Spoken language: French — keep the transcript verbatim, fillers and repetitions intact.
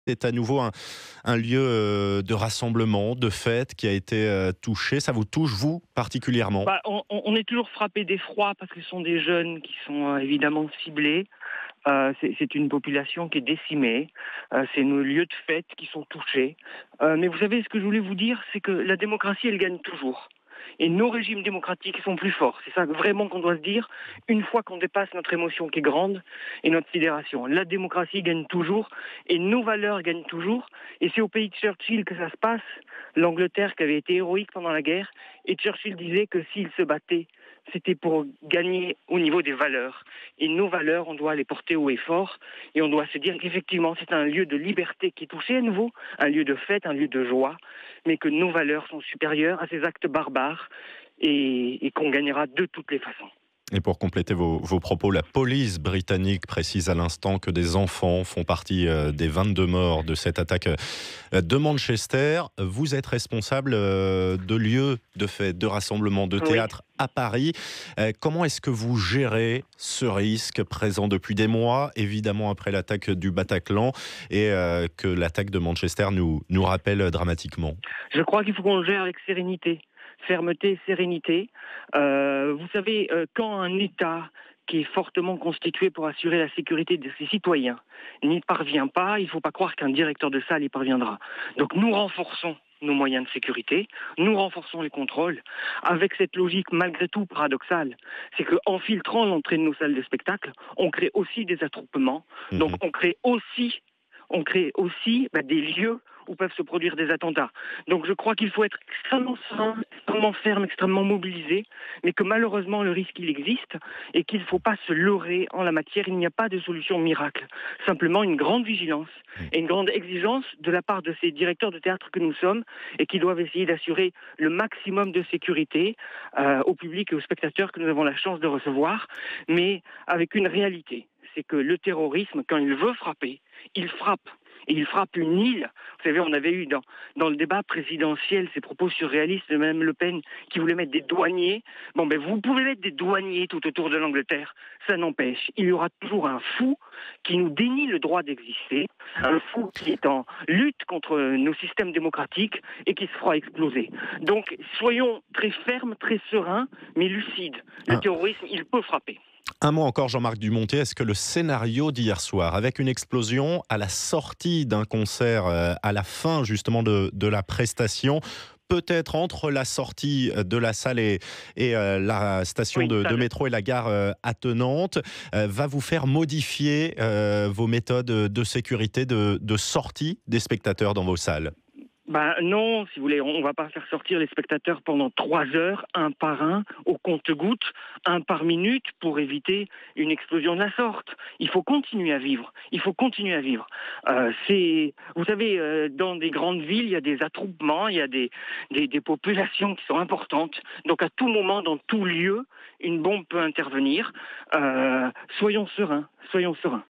est à nouveau un, un lieu euh, de rassemblement, de fête qui a été euh, touché. Ça vous touche, vous, particulièrement? Bah, on, on est toujours frappé d'effroi parce que ce sont des jeunes qui sont euh, évidemment ciblés. Euh, c'est, c'est une population qui est décimée. Euh, c'est nos lieux de fête qui sont touchés. Euh, mais vous savez, ce que je voulais vous dire, c'est que la démocratie, elle gagne toujours. Et nos régimes démocratiques sont plus forts. C'est ça vraiment qu'on doit se dire, une fois qu'on dépasse notre émotion qui est grande et notre sidération. La démocratie gagne toujours et nos valeurs gagnent toujours. Et c'est au pays de Churchill que ça se passe, l'Angleterre qui avait été héroïque pendant la guerre. Et Churchill disait que s'il se battait, c'était pour gagner au niveau des valeurs. Et nos valeurs, on doit les porter haut et fort. Et on doit se dire qu'effectivement, c'est un lieu de liberté qui est touché à nouveau, un lieu de fête, un lieu de joie, mais que nos valeurs sont supérieures à ces actes barbares et, et qu'on gagnera de toutes les façons. Et pour compléter vos, vos propos, la police britannique précise à l'instant que des enfants font partie euh, des vingt-deux morts de cette attaque euh, de Manchester. Vous êtes responsable euh, de lieux de fête, de rassemblement, de théâtre oui. à Paris. Euh, comment est-ce que vous gérez ce risque présent depuis des mois, évidemment après l'attaque du Bataclan et euh, que l'attaque de Manchester nous, nous rappelle dramatiquement? Je crois qu'il faut qu'on le gère avec sérénité. Fermeté, sérénité. Euh, vous savez, euh, quand un État qui est fortement constitué pour assurer la sécurité de ses citoyens n'y parvient pas, il ne faut pas croire qu'un directeur de salle y parviendra. Donc nous renforçons nos moyens de sécurité, nous renforçons les contrôles, avec cette logique malgré tout paradoxale, c'est qu'en filtrant l'entrée de nos salles de spectacle, on crée aussi des attroupements, mmh. donc on crée aussi, on crée aussi bah, des lieux où peuvent se produire des attentats. Donc je crois qu'il faut être extrêmement serein, extrêmement ferme, extrêmement mobilisé, mais que malheureusement le risque il existe et qu'il ne faut pas se leurrer en la matière. Il n'y a pas de solution miracle. Simplement une grande vigilance et une grande exigence de la part de ces directeurs de théâtre que nous sommes et qui doivent essayer d'assurer le maximum de sécurité euh, au public et aux spectateurs que nous avons la chance de recevoir, mais avec une réalité. C'est que le terrorisme, quand il veut frapper, il frappe. Et il frappe une île. Vous savez, on avait eu dans, dans le débat présidentiel ces propos surréalistes de Mme Le Pen qui voulait mettre des douaniers. Bon, ben vous pouvez mettre des douaniers tout autour de l'Angleterre. Ça n'empêche. Il y aura toujours un fou qui nous dénie le droit d'exister, un fou qui est en lutte contre nos systèmes démocratiques et qui se fera exploser. Donc, soyons très fermes, très sereins, mais lucides. Le ah. terrorisme, il peut frapper. Un mot encore, Jean-Marc Dumontet, est-ce que le scénario d'hier soir, avec une explosion à la sortie d'un concert, euh, à la fin justement de, de la prestation, peut-être entre la sortie de la salle et, et euh, la station oui, de, de métro et la gare euh, attenante, euh, va vous faire modifier euh, vos méthodes de sécurité de, de sortie des spectateurs dans vos salles? Ben non, si vous voulez, on ne va pas faire sortir les spectateurs pendant trois heures, un par un, au compte-gouttes, un par minute, pour éviter une explosion de la sorte. Il faut continuer à vivre. Il faut continuer à vivre. Euh, c'est, vous savez, euh, dans des grandes villes, il y a des attroupements, il y a des, des, des populations qui sont importantes. Donc à tout moment, dans tout lieu, une bombe peut intervenir. Euh, soyons sereins, soyons sereins.